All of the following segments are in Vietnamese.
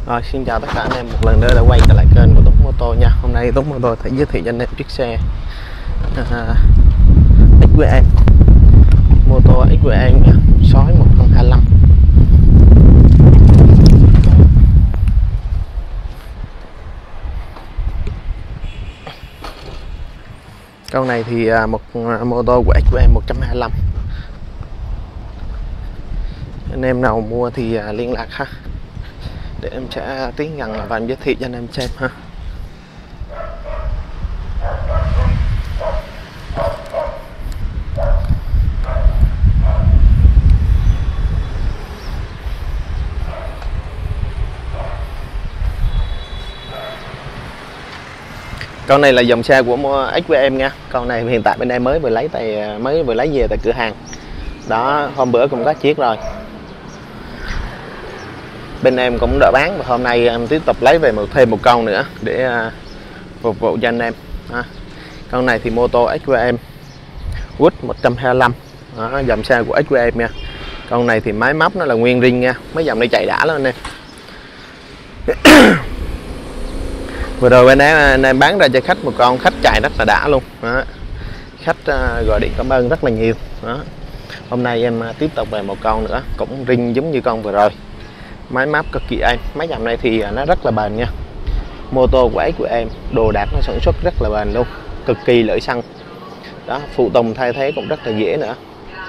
Rồi, xin chào tất cả anh em một lần nữa đã quay trở lại kênh của Tuấn Mô Tô nha. Hôm nay Tuấn Mô Tô sẽ giới thiệu cho anh em chiếc xe XVM, mô tô XVM nha, sói 125. Con này thì một mô tô của XVM 125. Anh em nào mua thì liên lạc ha, để em sẽ tiến gần và em giới thiệu cho anh em xem ha. Con này là dòng xe của XVM nha. Con này hiện tại bên em mới vừa lấy về tại cửa hàng. Đó, hôm bữa cũng có chiếc rồi. Bên em cũng đỡ bán và hôm nay em tiếp tục lấy về thêm một con nữa để phục vụ cho anh em. Con này thì mô tô XVM Wood 125. Đó, dòng xe của XVM nha. Con này thì máy móc nó là nguyên ring nha. Mấy dòng này chạy đã lắm anh em. Vừa rồi bên em bán ra cho khách một con khách chạy rất là đã luôn. Đó. Khách gọi điện cảm ơn rất là nhiều. Đó. Hôm nay em tiếp tục về một con nữa cũng ring giống như con vừa rồi. Máy móc cực kỳ êm. Máy dòng này thì nó rất là bền nha. Mô tô của em đồ đạc nó sản xuất rất là bền luôn, cực kỳ lợi xăng. Đó, phụ tùng thay thế cũng rất là dễ nữa.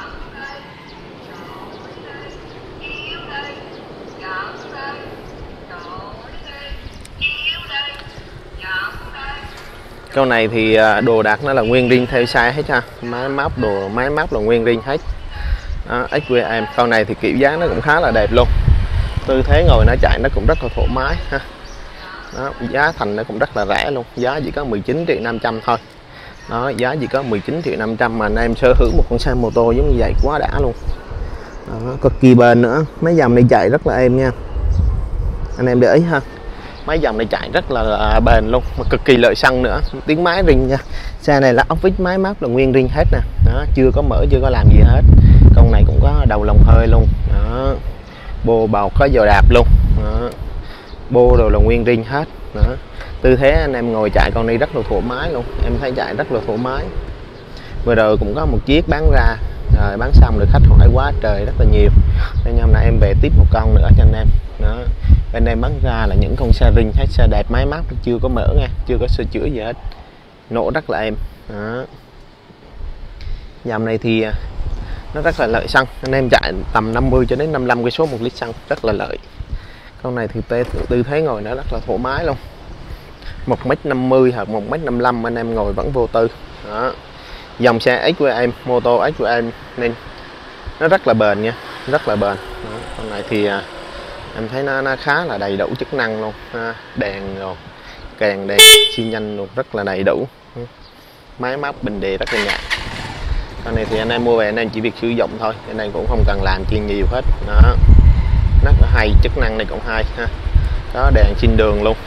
Con này thì đồ đạc nó là nguyên ring theo size hết ha. Máy móc là nguyên ring hết. Đó, XVM. Con này thì kiểu dáng nó cũng khá là đẹp luôn. Tư thế ngồi nó chạy nó cũng rất là thoải mái ha. Đó, giá thành nó cũng rất là rẻ luôn, giá chỉ có 19.500.000 thôi. Đó, giá chỉ có 19.500.000 mà anh em sở hữu một con xe mô tô giống như vậy quá đã luôn. Đó, cực kỳ bền nữa, mấy dòng này chạy rất là êm nha. Anh em để ý ha, mấy dòng này chạy rất là bền luôn mà cực kỳ lợi xăng nữa. Tiếng máy ring nha. Xe này là ốc vít máy móc là nguyên ring hết nè. Đó, chưa có mở, chưa có làm gì hết. Con này cũng có đầu lồng hơi luôn. Đó, bô bọc có dò đạp luôn. Đó, bô đều là nguyên ring hết. Đó. Tư thế anh em ngồi chạy con này rất là thoải mái luôn, em thấy chạy rất là thoải mái. Vừa rồi cũng có một chiếc bán ra rồi, bán xong được khách hỏi quá trời rất là nhiều, nên hôm nay em về tiếp một con nữa cho anh em. Đó. Bên em bán ra là những con xe ring hết, xe đẹp máy móc chưa có mở nha, chưa có sửa chữa gì hết, nổ rất là êm. Đó. Dòng này thì nó rất là lợi xăng, anh em chạy tầm 50 cho đến 55 cây số 1 lít xăng rất là lợi. Con này thì tư thế ngồi nó rất là thoải mái luôn, 1m50 hoặc 1m55 anh em ngồi vẫn vô tư. Đó. Dòng xe XVM, mô tô XVM nên nó rất là bền nha, rất là bền. Đó. Con này thì em thấy nó khá là đầy đủ chức năng luôn, đèn rồi kèn đèn xi nhanh luôn, rất là đầy đủ. Máy móc bình đề rất là nhẹ. Con này thì anh em mua về anh em chỉ việc sử dụng thôi, anh em cũng không cần làm chi nhiều hết. Đó, rất là hay, chức năng này cũng hay ha. Có đèn trên đường luôn.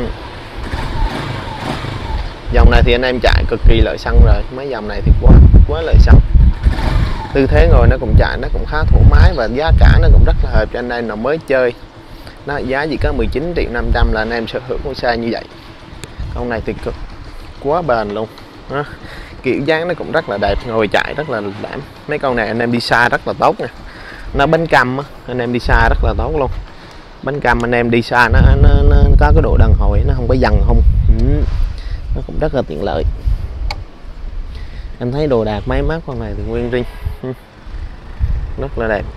Dòng này thì anh em chạy cực kỳ lợi xăng rồi, mấy dòng này thì quá lợi xăng. Tư thế ngồi nó cũng chạy nó cũng khá thoải mái và giá cả nó cũng rất là hợp cho anh em nào mới chơi. Nó giá chỉ có 19.500.000 là anh em sở hữu con xe như vậy. Con này thì quá bền luôn. Đó. Kiểu dáng nó cũng rất là đẹp, ngồi chạy rất là đảm. Mấy con này anh em đi xa rất là tốt nè. Nó bánh cam á, anh em đi xa rất là tốt luôn. Bánh cam anh em đi xa nó có cái độ đàn hồi, nó không có dằn không. Nó cũng rất là tiện lợi. Em thấy đồ đạc máy móc con này thì nguyên ring, rất là đẹp.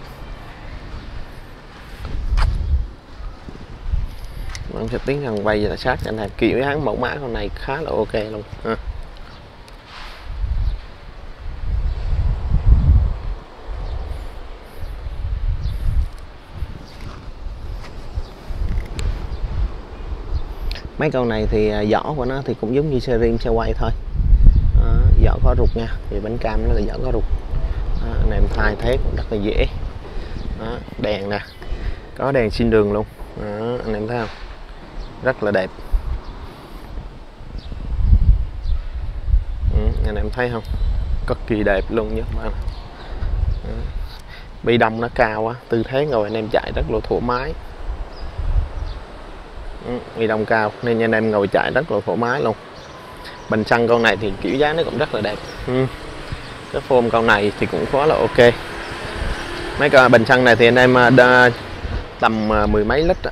Em sẽ tiến hành quay và sát cho anh em kiểu dáng mẫu mã con này khá là ok luôn ha. Mấy con này thì vỏ của nó thì cũng giống như xe rim xe quay thôi. Vỏ có rụt nha, thì bánh cam nó là vỏ có rụt. Anh em thay thế cũng rất là dễ. Đó, đèn nè, có đèn xin đường luôn. Đó, anh em thấy không, rất là đẹp. Anh em thấy không, cực kỳ đẹp luôn nhé bạn. Bi đông nó cao quá, tư thế ngồi anh em chạy rất là thoải mái. Bi lông cao nên anh em ngồi chạy rất là thoải mái luôn. Bình xăng con này thì kiểu dáng nó cũng rất là đẹp. Cái form con này thì cũng quá là ok. Mấy cái bình xăng này thì anh em tầm mười mấy lít đó.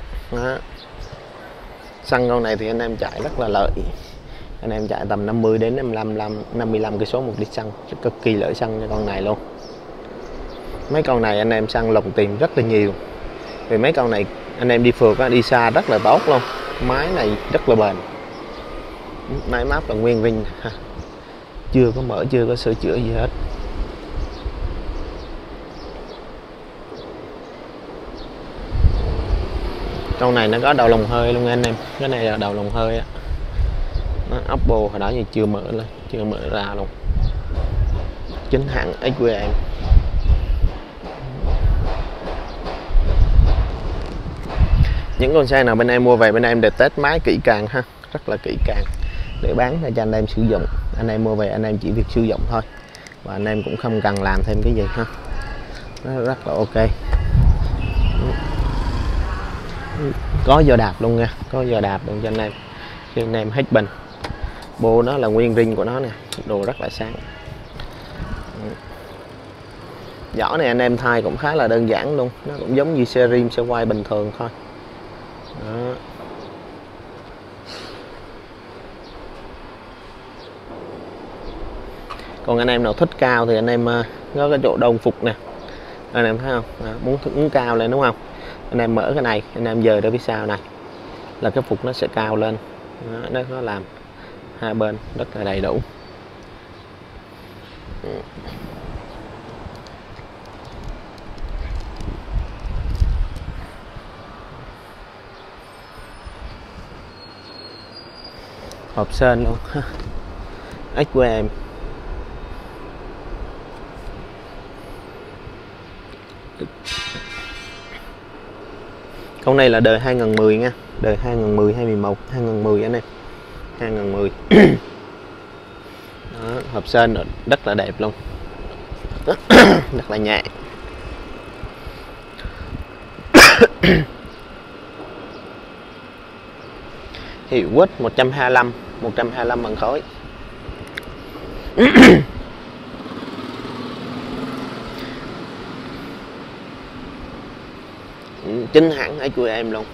Xăng con này thì anh em chạy rất là lợi. Anh em chạy tầm 50 đến 55 cây số một lít xăng, cực kỳ lợi xăng cho con này luôn. Mấy con này anh em xăng lồng tiền rất là nhiều. Vì mấy con này anh em đi phượt đi xa rất là tốt luôn. Máy này rất là bền. Máy móc là nguyên zin, chưa có mở, chưa có sửa chữa gì hết. Con này nó có đầu lồng hơi luôn anh em. Cái này là đầu lồng hơi á. Ốc bô hồi đó thì chưa mở lên, chưa mở ra luôn. Chính hãng XQM. Những con xe nào bên em mua về bên em để test máy kỹ càng ha, rất là kỹ càng để bán ra cho anh em sử dụng. Anh em mua về anh em chỉ việc sử dụng thôi và anh em cũng không cần làm thêm cái gì ha. Nó rất là ok. Có giò đạp luôn nha, có giò đạp luôn cho anh em. Cho anh em hết bình. Bô nó là nguyên ring của nó nè, đồ rất là sáng. Vỏ này anh em thay cũng khá là đơn giản luôn, nó cũng giống như xe rim, xe quay bình thường thôi. Đó. Còn anh em nào thích cao thì anh em có cái chỗ đồng phục nè, anh em thấy không? Đó, muốn cao lên đúng không? Anh em mở cái này, anh em dời ra phía sau này là cái phục nó sẽ cao lên. Đó, nó làm hai bên rất là đầy đủ. Hộp sên luôn. XQM. Con này là đời 2010 nha, đời 2010 2011, 2010 anh em. 2010. Đó, hộp sên rất là đẹp luôn. Rất là nhẹ. Hiệu quất 125 bằng khối. Chính hãng XQM luôn.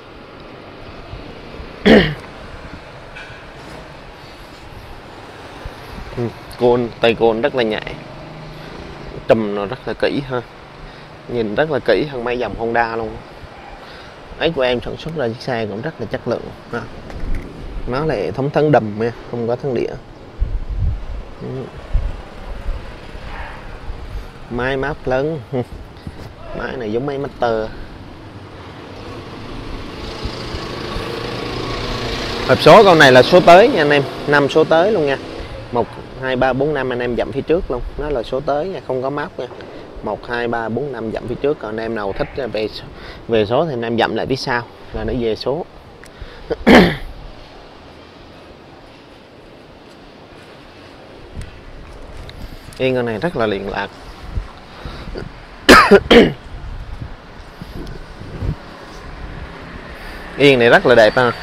Tay côn rất là nhẹ, trùm nó rất là kỹ ha, nhìn rất là kỹ hơn mấy dòng Honda luôn. XQM sản xuất ra chiếc xe cũng rất là chất lượng ha. Nó là hệ thống thắng đầm nha, không có thắng đĩa. Máy map lớn. Máy này giống máy Master. Hộp số con này là số tới nha anh em, 5 số tới luôn nha. 1 2 3 4 5 anh em dặm phía trước luôn, nó là số tới nha, không có map nha. 1 2 3 4 5 dặm phía trước, còn anh em nào thích về số thì anh em dặm lại phía sau là nó về số. Yên con này rất là liền lạc. Yên này rất là đẹp ha.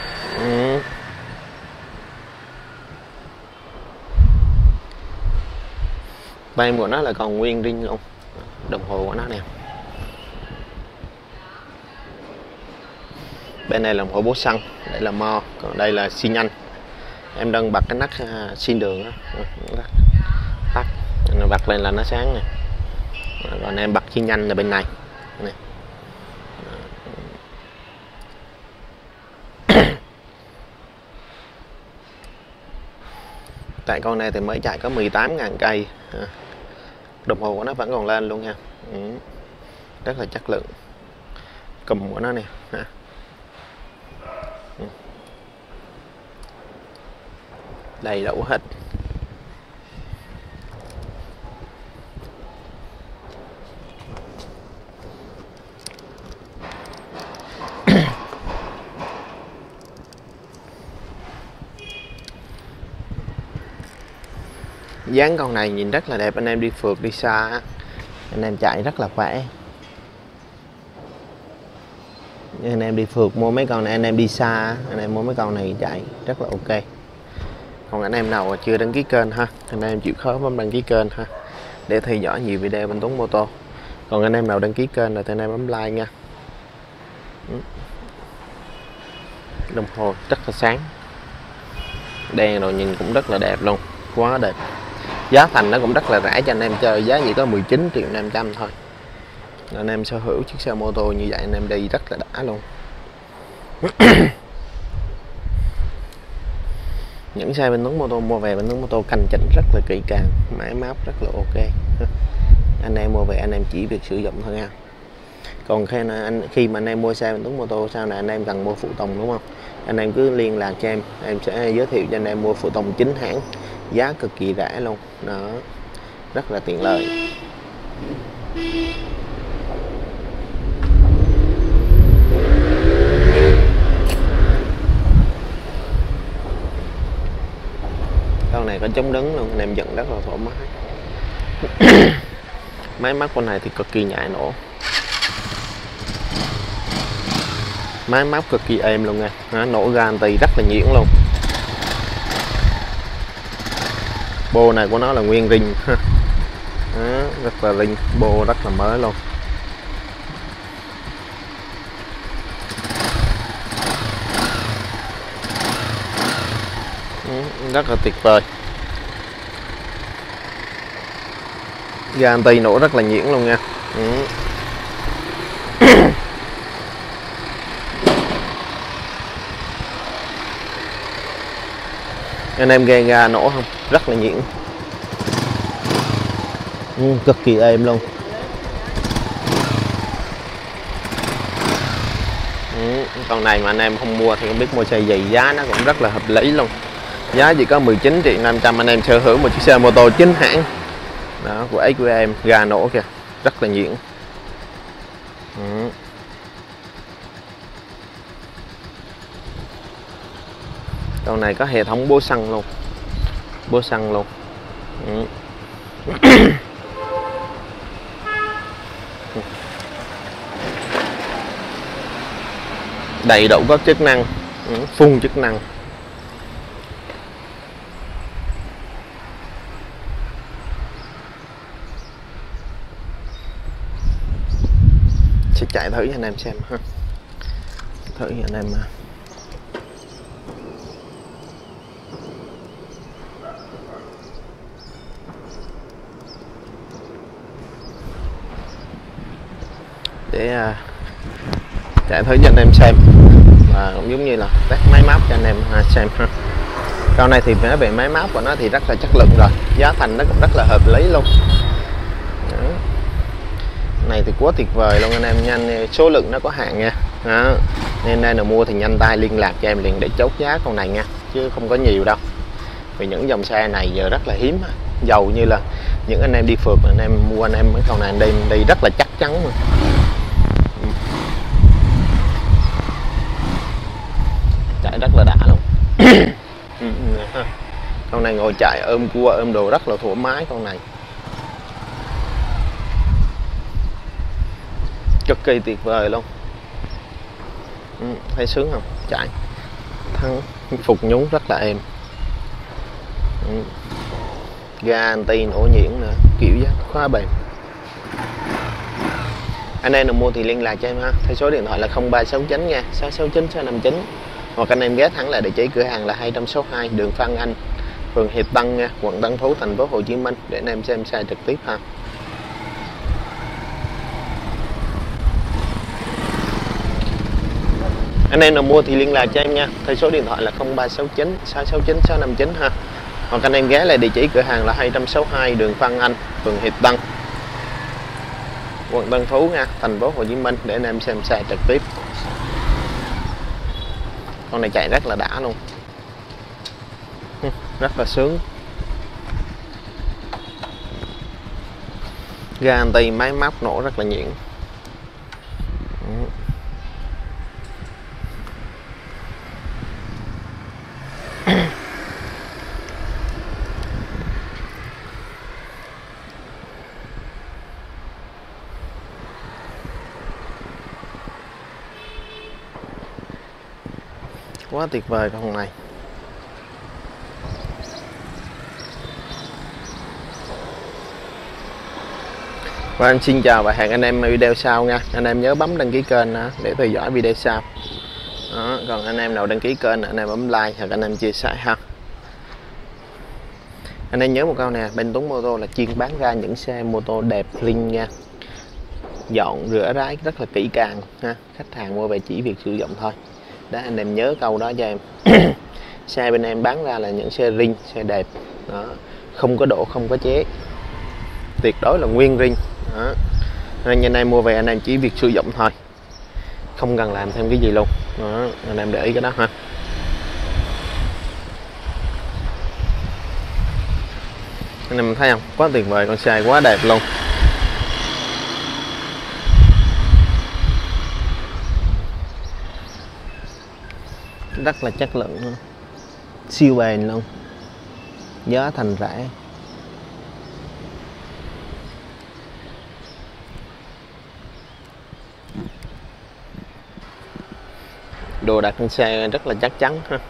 Tay của nó là còn nguyên ring luôn. Đồng hồ của nó nè. Bên này là đồng hồ bố xăng, đây là mo, còn đây là xi nhanh. Em đang bật cái nắp xin đường đó. Tắt, nó bật lên là nó sáng nè. Còn em bật xi nhanh là bên này. Nè. Tại con này thì mới chạy có 18.000 cây. Đồng hồ của nó vẫn còn lên luôn nha. Rất là chất lượng. Cùm của nó nè. Đầy đủ hết. Dáng con này nhìn rất là đẹp, anh em đi phượt đi xa anh em chạy rất là khỏe. Anh em đi phượt mua mấy con này, anh em đi xa anh em mua mấy con này chạy rất là ok. Còn anh em nào chưa đăng ký kênh ha, anh em chịu khó bấm đăng ký kênh ha, để theo dõi nhiều video bên Tuấn Mô Tô. Còn anh em nào đăng ký kênh rồi thì anh em bấm like nha. Đồng hồ rất là sáng, đèn rồi nhìn cũng rất là đẹp luôn, quá đẹp. Giá thành nó cũng rất là rẻ cho anh em chơi, giá chỉ có 19.500.000 thôi. Anh em sở hữu chiếc xe mô tô như vậy anh em đi rất là đã luôn. Những xe bên Tuấn Mô Tô mua về bên Tuấn Mô Tô canh chỉnh rất là kỹ càng, máy móc rất là ok. Anh em mua về anh em chỉ việc sử dụng thôi nha. Còn khi mà anh em mua xe bên Tuấn Mô Tô sau này anh em cần mua phụ tùng đúng không, anh em cứ liên lạc cho em sẽ giới thiệu cho anh em mua phụ tùng chính hãng, giá cực kỳ rẻ luôn đó, rất là tiện lợi. Con này có chống đứng luôn, anh em dựng rất là thoải mái. Máy móc con này thì cực kỳ nhạy nổ, máy móc cực kỳ êm luôn nha, nổ garanti rất là nhuyễn luôn. Bô này của nó là nguyên ring rất là ring, bô rất là mới luôn. Rất là tuyệt vời, garanti nổ rất là nhuyễn luôn nha. Anh em nghe ga nổ không, rất là nhuyễn, cực kỳ êm luôn. Con này mà anh em không mua thì không biết mua xe gì, giá nó cũng rất là hợp lý luôn, giá chỉ có 19.500.000 anh em sở hữu một chiếc xe mô tô chính hãng đó của XVM, ga nổ kìa, rất là nhuyễn. Con này có hệ thống bô xăng luôn, bô xăng luôn. Đầy đủ các chức năng, full chức năng. Sẽ chạy thử cho anh em xem ha, thử cho anh em. Để chạy thử cho anh em xem, và cũng giống như là test máy móc cho anh em xem ha. Con này thì nói về máy móc của nó thì rất là chất lượng rồi, giá thành nó cũng rất là hợp lý luôn. Này thì quá tuyệt vời luôn anh em, nhanh, số lượng nó có hạn nha đó. Nên đây là mua thì nhanh tay liên lạc cho em liền để chốt giá con này nha, chứ không có nhiều đâu. Vì những dòng xe này giờ rất là hiếm, dầu như là những anh em đi phượt anh em mua, anh em mấy con này đi rất là chắc chắn mà. Chạy rất là đã luôn. Con này ngồi chạy ôm cua ôm đồ rất là thoải mái, con này cực kỳ tuyệt vời luôn. Thấy sướng không, chạy thắng phục nhúng rất là êm. Ga anti nổ nhuyễn nữa, kiểu dáng khá bền. Anh em nào mua thì liên lạc cho em ha, theo số điện thoại là 0369 nha, 669 659. Hoặc anh em ghé thẳng lại địa chỉ cửa hàng là 262 đường Phan Anh, phường Hiệp Tân nha, quận Tân Phú, thành phố Hồ Chí Minh, để anh em xem xe trực tiếp ha. Anh em nào mua thì liên lạc cho em nha, theo số điện thoại là 0369 669 659 ha. Hoặc anh em ghé lại địa chỉ cửa hàng là 262 đường Phan Anh, phường Hiệp Tân, quận Tân Phú nha, thành phố Hồ Chí Minh, để anh em xem xe trực tiếp. Con này chạy rất là đã luôn, rất là sướng. Ga anti, máy móc nổ rất là nhuyễn. Quá tuyệt vời con này. Và em xin chào và hẹn anh em video sau nha. Anh em nhớ bấm đăng ký kênh để theo dõi video sau. Đó, còn anh em nào đăng ký kênh anh em bấm like hoặc anh em chia sẻ ha. Anh em nhớ một câu nè, bên Tuấn Mô Tô là chuyên bán ra những xe mô tô đẹp clean nha, dọn rửa ráy rất là kỹ càng ha. Khách hàng mua về chỉ việc sử dụng thôi. Đó, anh em nhớ câu đó cho em. Xe bên em bán ra là những xe ring, xe đẹp đó, không có độ, không có chế, tuyệt đối là nguyên ring đó. Nên anh em mua về anh em chỉ việc sử dụng thôi, không cần làm thêm cái gì luôn đó. Anh em để ý cái đó ha. Anh em thấy không, quá tuyệt vời, con xe quá đẹp luôn. Rất là chất lượng luôn, siêu bền luôn, giá thành rẻ. Đồ đạc trên xe rất là chắc chắn ha.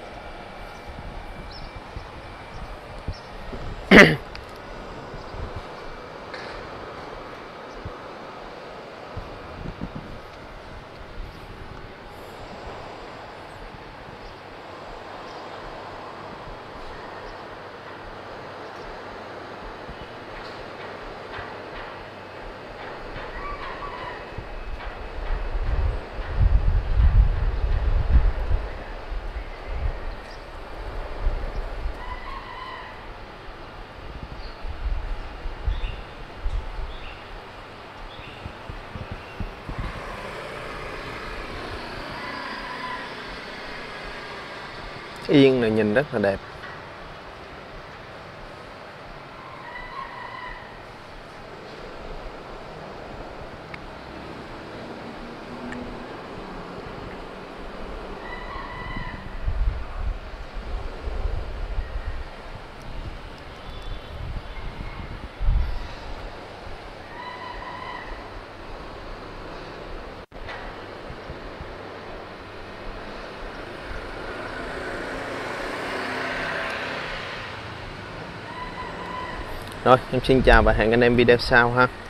Yên này nhìn rất là đẹp. Rồi, em xin chào và hẹn anh em video sau ha.